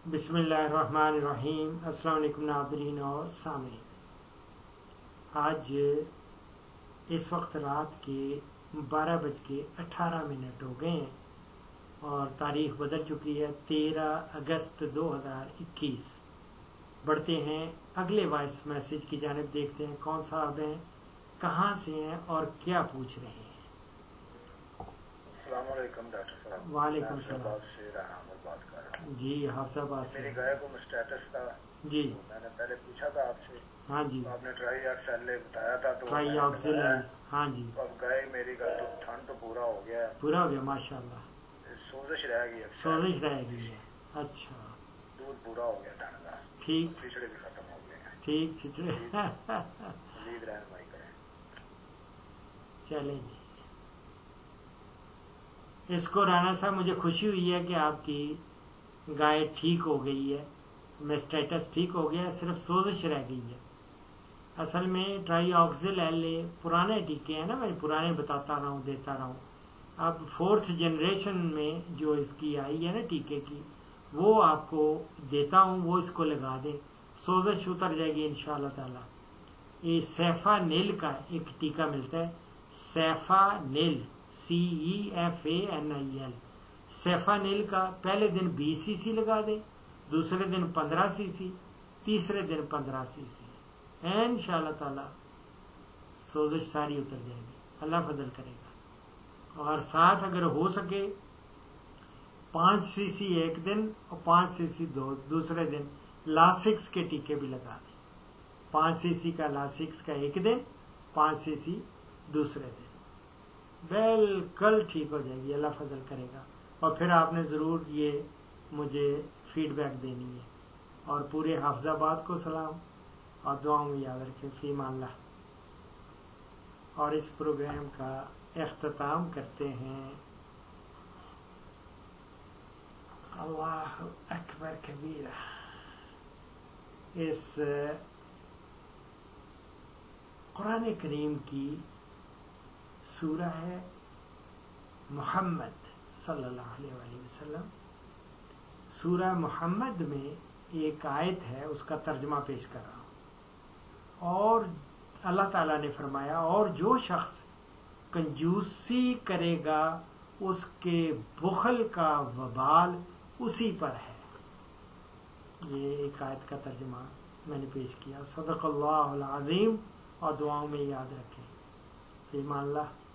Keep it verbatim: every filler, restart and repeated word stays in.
بسم اللہ الرحمن الرحیم۔ السلام علیکم ناظرین اور سامعین، آج اس وقت رات کے بارہ بج کے اٹھارہ منٹ ہو گئے ہیں اور تاریخ بدل چکی ہے، تیرہ اگست دو ہزار اکیس۔ بڑھتے ہیں اگلے وائس میسج کی جانب، دیکھتے ہیں کون صاحب ہیں، کہاں سے ہیں اور کیا پوچھ رہے ہیں۔ السلام علیکم ڈاکٹر صاحب۔ وعلیکم السلام۔ میں سے رہا ہوں بات کر رہا ہوں۔ جی حافظ آباد سے۔ میری گائے کو اسٹیٹس تھا، جی میں نے پہلے پوچھا تھا آپ سے، ہاں جی، تو آپ نے ٹرائی آکسیل بتایا تھا، تو ٹرائی میں نے آکسیل، بتایا، ہاں جی، تو اب گائے میری کا تو ٹھنڈ تو پورا ہو گیا ہے، پورا ہو گیا ماشاء اللہ، سوزش رہ گئی ہے، سوزش رہ گئی ہے۔ اچھا دودھ پورا ہو گیا ٹھنڈ کا، ٹھیک چچڑے بھی ختم ہو گئے ہیں۔ ٹھیک چچڑے مزید رہنمائی کریں۔ چلیں جی، اس کو رانا صاحب مجھے خوشی ہوئی ہے کہ آپ کی گائے ٹھیک ہو گئی ہے، میسٹیٹس ٹھیک ہو گیا ہے، صرف سوزش رہ گئی ہے۔ اصل میں ٹرائی آکسل ایل اے پرانے ٹیکے ہیں نا، میں پرانے بتاتا رہا ہوں، دیتا رہا ہوں۔ اب فورتھ جنریشن میں جو اس کی آئی ہے نا ٹیکے کی، وہ آپ کو دیتا ہوں، وہ اس کو لگا دیں، سوزش اتر جائے گی انشاءاللہ تعالی۔ یہ سیفا نیل کا ایک ٹیکہ ملتا ہے، Cefanil, C E F A N I L, Cefanil کا پہلے دن بیس سی سی لگا دیں، دوسرے دن پندرہ سی سی، تیسرے دن پندرہ سی سی، ان شاء اللہ تعالی سوزش ساری اتر جائے گی، اللہ فضل کرے گا۔ اور ساتھ اگر ہو سکے پانچ سی سی ایک دن اور پانچ سی سی دو دوسرے دن لاسکس کے ٹیکے بھی لگا دیں، پانچ سی سی کا لاسکس کا ایک دن، پانچ سی سی دوسرے دن، بالکل ٹھیک ہو جائے گی، اللہ فضل کرے گا۔ اور پھر آپ نے ضرور یہ مجھے فیڈ بیک دینی ہے۔ اور پورے حافظ آباد کو سلام اور دعاؤں میں یاد رکھیں، فی امان اللہ۔ اور اس پروگرام کا اختتام کرتے ہیں اللہ اکبر کبیرہ، اس قرآن کریم کی سورہ ہے محمد صلی اللہ علیہ وآلہ وسلم، سورہ محمد میں ایک آیت ہے، اس کا ترجمہ پیش کر رہا ہوں۔ اور اللہ تعالیٰ نے فرمایا، اور جو شخص کنجوسی کرے گا اس کے بخل کا وبال اسی پر ہے۔ یہ ایک آیت کا ترجمہ میں نے پیش کیا۔ صدق اللہ العظیم، اور دعاؤں میں یاد رکھیں، فی امان اللہ۔